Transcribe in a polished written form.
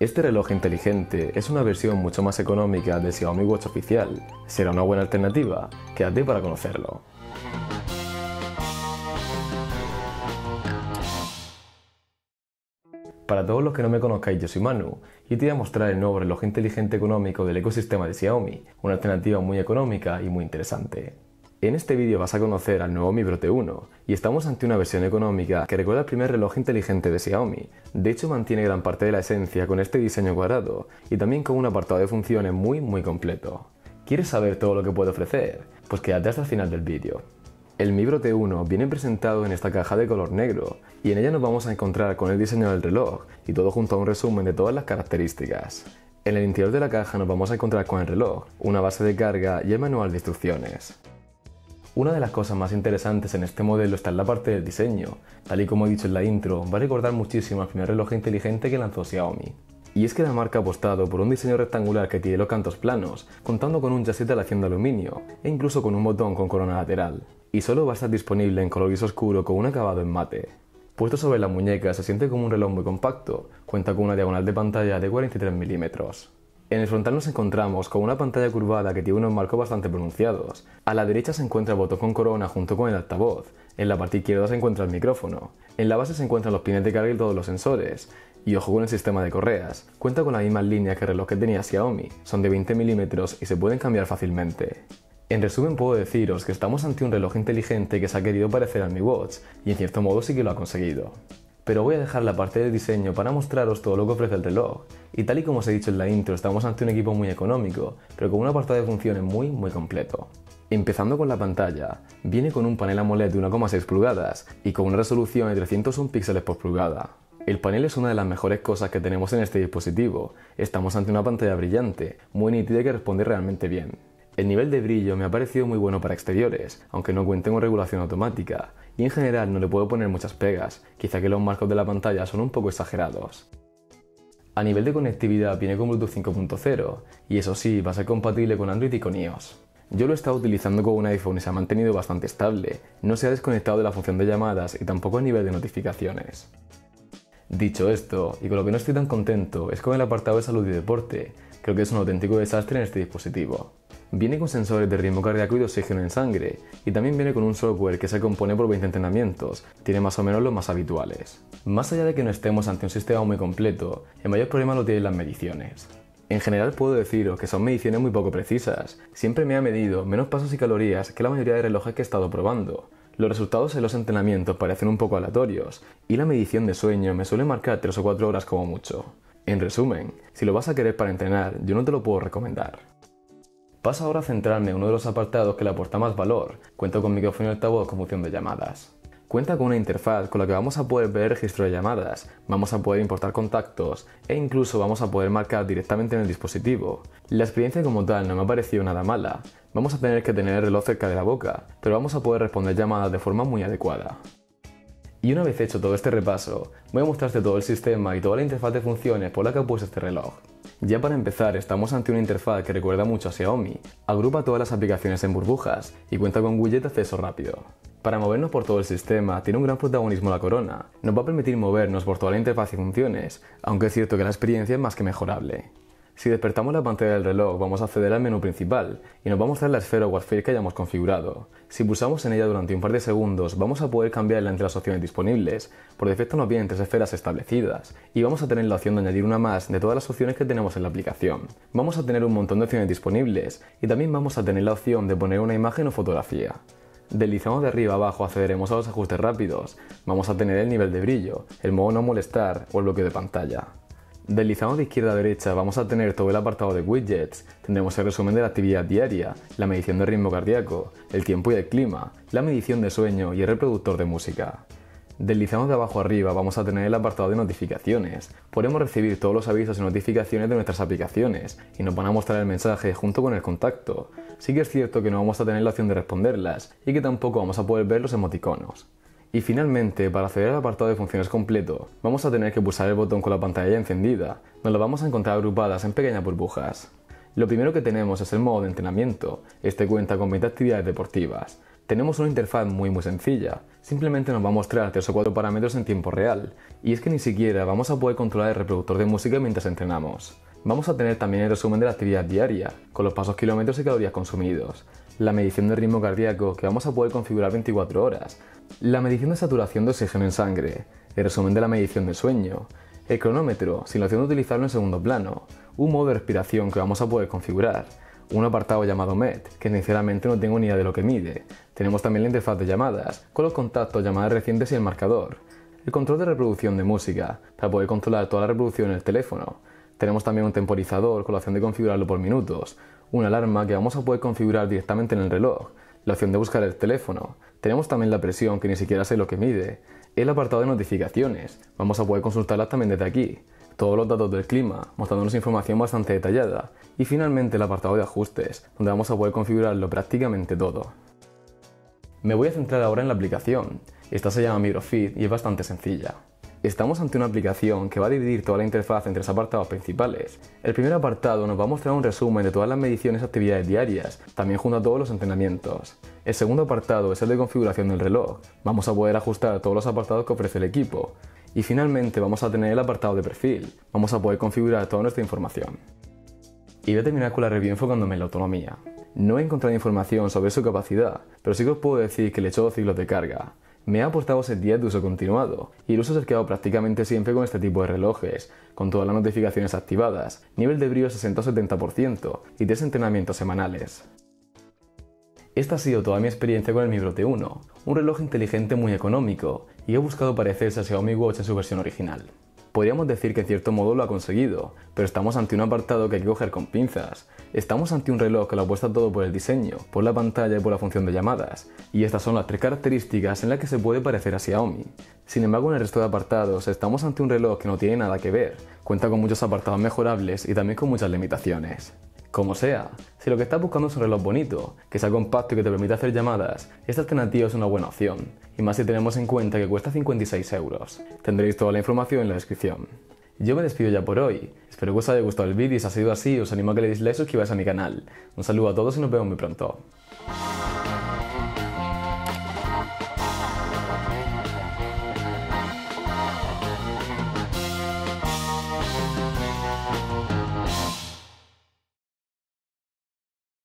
Este reloj inteligente es una versión mucho más económica del Xiaomi Watch oficial. ¿Será una buena alternativa? Quédate para conocerlo. Para todos los que no me conozcáis, yo soy Manu y te voy a mostrar el nuevo reloj inteligente económico del ecosistema de Xiaomi, una alternativa muy económica y muy interesante. En este vídeo vas a conocer al nuevo Mi Bro T1 y estamos ante una versión económica que recuerda al primer reloj inteligente de Xiaomi. De hecho mantiene gran parte de la esencia con este diseño cuadrado y también con un apartado de funciones muy completo. ¿Quieres saber todo lo que puede ofrecer? Pues quédate hasta el final del vídeo. El Mi Bro T1 viene presentado en esta caja de color negro y en ella nos vamos a encontrar con el diseño del reloj y todo junto a un resumen de todas las características. En el interior de la caja nos vamos a encontrar con el reloj, una base de carga y el manual de instrucciones. Una de las cosas más interesantes en este modelo está en la parte del diseño. Tal y como he dicho en la intro, va a recordar muchísimo al primer reloj inteligente que lanzó Xiaomi. Y es que la marca ha apostado por un diseño rectangular que tiene los cantos planos, contando con un chasis de aleación de aluminio e incluso con un botón con corona lateral. Y solo va a estar disponible en color gris oscuro con un acabado en mate. Puesto sobre la muñeca se siente como un reloj muy compacto, cuenta con una diagonal de pantalla de 43 milímetros. En el frontal nos encontramos con una pantalla curvada que tiene unos marcos bastante pronunciados. A la derecha se encuentra el botón con corona junto con el altavoz. En la parte izquierda se encuentra el micrófono. En la base se encuentran los pines de carga y todos los sensores. Y ojo con el sistema de correas. Cuenta con las mismas líneas que el reloj que tenía Xiaomi. Son de 20 milímetros y se pueden cambiar fácilmente. En resumen puedo deciros que estamos ante un reloj inteligente que se ha querido parecer al Mi Watch y en cierto modo sí que lo ha conseguido. Pero voy a dejar la parte del diseño para mostraros todo lo que ofrece el reloj. Y tal y como os he dicho en la intro, estamos ante un equipo muy económico, pero con un apartado de funciones muy completo. Empezando con la pantalla, viene con un panel AMOLED de 1,6 pulgadas y con una resolución de 301 píxeles por pulgada. El panel es una de las mejores cosas que tenemos en este dispositivo. Estamos ante una pantalla brillante, muy nítida y que responde realmente bien. El nivel de brillo me ha parecido muy bueno para exteriores, aunque no cuente con regulación automática, y en general no le puedo poner muchas pegas, quizá que los marcos de la pantalla son un poco exagerados. A nivel de conectividad viene con Bluetooth 5.0, y eso sí, va a ser compatible con Android y con iOS. Yo lo he estado utilizando con un iPhone y se ha mantenido bastante estable, no se ha desconectado de la función de llamadas y tampoco a nivel de notificaciones. Dicho esto, y con lo que no estoy tan contento, es con el apartado de salud y deporte. Creo que es un auténtico desastre en este dispositivo. Viene con sensores de ritmo cardíaco y de oxígeno en sangre, y también viene con un software que se compone por 20 entrenamientos, tiene más o menos los más habituales. Más allá de que no estemos ante un sistema muy completo, el mayor problema lo tienen las mediciones. En general puedo deciros que son mediciones muy poco precisas, siempre me ha medido menos pasos y calorías que la mayoría de relojes que he estado probando. Los resultados en los entrenamientos parecen un poco aleatorios, y la medición de sueño me suele marcar 3 o 4 horas como mucho. En resumen, si lo vas a querer para entrenar, yo no te lo puedo recomendar. Paso ahora a centrarme en uno de los apartados que le aporta más valor. Cuenta con micrófono y altavoz con función de llamadas. Cuenta con una interfaz con la que vamos a poder ver registro de llamadas, vamos a poder importar contactos e incluso vamos a poder marcar directamente en el dispositivo. La experiencia como tal no me ha parecido nada mala. Vamos a tener que tener el reloj cerca de la boca, pero vamos a poder responder llamadas de forma muy adecuada. Y una vez hecho todo este repaso, voy a mostrarte todo el sistema y toda la interfaz de funciones por la que ha puesto este reloj. Ya para empezar, estamos ante una interfaz que recuerda mucho a Xiaomi, agrupa todas las aplicaciones en burbujas y cuenta con widget de acceso rápido. Para movernos por todo el sistema tiene un gran protagonismo la corona, nos va a permitir movernos por toda la interfaz y funciones, aunque es cierto que la experiencia es más que mejorable. Si despertamos la pantalla del reloj vamos a acceder al menú principal y nos va a mostrar la esfera o Warfare que hayamos configurado. Si pulsamos en ella durante un par de segundos vamos a poder cambiarla entre las opciones disponibles. Por defecto nos vienen 3 esferas establecidas y vamos a tener la opción de añadir una más de todas las opciones que tenemos en la aplicación. Vamos a tener un montón de opciones disponibles y también vamos a tener la opción de poner una imagen o fotografía. Deslizando de arriba a abajo accederemos a los ajustes rápidos, vamos a tener el nivel de brillo, el modo no molestar o el bloqueo de pantalla. Deslizando de izquierda a derecha vamos a tener todo el apartado de widgets, tendremos el resumen de la actividad diaria, la medición de ritmo cardíaco, el tiempo y el clima, la medición de sueño y el reproductor de música. Deslizando de abajo arriba vamos a tener el apartado de notificaciones, podremos recibir todos los avisos y notificaciones de nuestras aplicaciones y nos van a mostrar el mensaje junto con el contacto. Sí que es cierto que no vamos a tener la opción de responderlas y que tampoco vamos a poder ver los emoticonos. Y finalmente, para acceder al apartado de funciones completo, vamos a tener que pulsar el botón con la pantalla ya encendida, donde las vamos a encontrar agrupadas en pequeñas burbujas. Lo primero que tenemos es el modo de entrenamiento, este cuenta con 20 actividades deportivas. Tenemos una interfaz muy sencilla, simplemente nos va a mostrar 3 o 4 parámetros en tiempo real, y es que ni siquiera vamos a poder controlar el reproductor de música mientras entrenamos. Vamos a tener también el resumen de la actividad diaria, con los pasos, kilómetros y calorías consumidos, la medición del ritmo cardíaco que vamos a poder configurar 24 horas, la medición de saturación de oxígeno en sangre, el resumen de la medición de sueño, el cronómetro sin la opción de utilizarlo en segundo plano, un modo de respiración que vamos a poder configurar, un apartado llamado MET, que sinceramente no tengo ni idea de lo que mide. Tenemos también la interfaz de llamadas, con los contactos, llamadas recientes y el marcador. El control de reproducción de música, para poder controlar toda la reproducción en el teléfono. Tenemos también un temporizador con la opción de configurarlo por minutos, una alarma que vamos a poder configurar directamente en el reloj, la opción de buscar el teléfono. Tenemos también la presión, que ni siquiera sé lo que mide. El apartado de notificaciones, vamos a poder consultarlas también desde aquí. Todos los datos del clima, mostrándonos información bastante detallada. Y finalmente el apartado de ajustes, donde vamos a poder configurarlo prácticamente todo. Me voy a centrar ahora en la aplicación. Esta se llama MicroFit y es bastante sencilla. Estamos ante una aplicación que va a dividir toda la interfaz en 3 apartados principales. El primer apartado nos va a mostrar un resumen de todas las mediciones y actividades diarias, también junto a todos los entrenamientos. El segundo apartado es el de configuración del reloj. Vamos a poder ajustar todos los apartados que ofrece el equipo. Y finalmente vamos a tener el apartado de perfil. Vamos a poder configurar toda nuestra información. Y voy a terminar con la review enfocándome en la autonomía. No he encontrado información sobre su capacidad, pero sí que os puedo decir que le he hecho 2 ciclos de carga. Me ha aportado 6 días de uso continuado, y el uso se ha quedado prácticamente siempre con este tipo de relojes, con todas las notificaciones activadas, nivel de brillo 60 o 70% y 3 entrenamientos semanales. Esta ha sido toda mi experiencia con el Mi Bro T1, un reloj inteligente muy económico, y he buscado parecerse a Xiaomi Watch en su versión original. Podríamos decir que en cierto modo lo ha conseguido, pero estamos ante un apartado que hay que coger con pinzas. Estamos ante un reloj que lo apuesta todo por el diseño, por la pantalla y por la función de llamadas, y estas son las 3 características en las que se puede parecer a Xiaomi. Sin embargo, en el resto de apartados estamos ante un reloj que no tiene nada que ver, cuenta con muchos apartados mejorables y también con muchas limitaciones. Como sea, si lo que estás buscando es un reloj bonito, que sea compacto y que te permita hacer llamadas, esta alternativa es una buena opción, y más si tenemos en cuenta que cuesta 56 euros. Tendréis toda la información en la descripción. Yo me despido ya por hoy, espero que os haya gustado el vídeo y si ha sido así os animo a que le deis like y suscribáis a mi canal. Un saludo a todos y nos vemos muy pronto.